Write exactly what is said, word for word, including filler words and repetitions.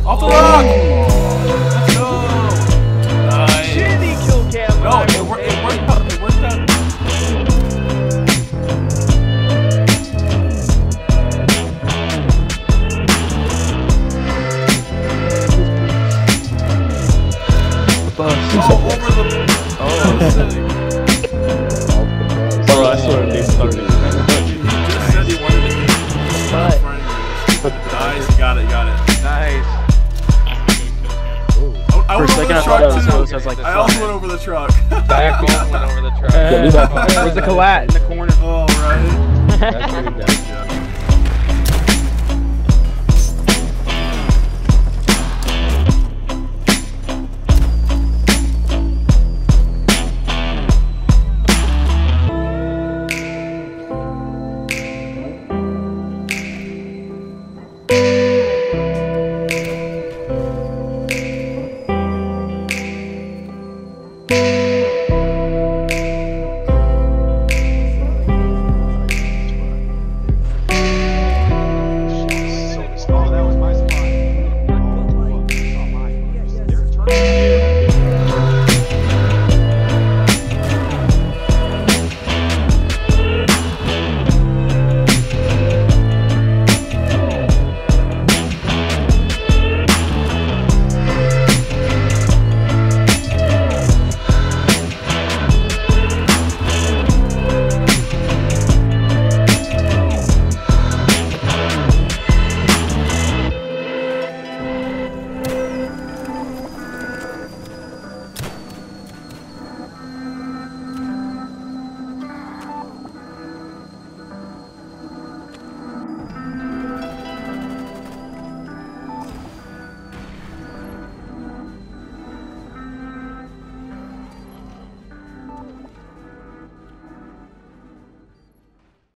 Off the rock! Let's go! Nice. Shitty kill cam. No, it, wor it worked out. It worked out. Oh, over the... Oh, sick. Bro, I swear they started. He just said he wanted to eat. Nice, you got it, you got it. Nice. I For a went second, over the I thought truck that was too. supposed to have, like, I also went over the truck. Back went over the truck. Yeah, leave that. Where's the collat in the corner? Oh, right. That's pretty dope.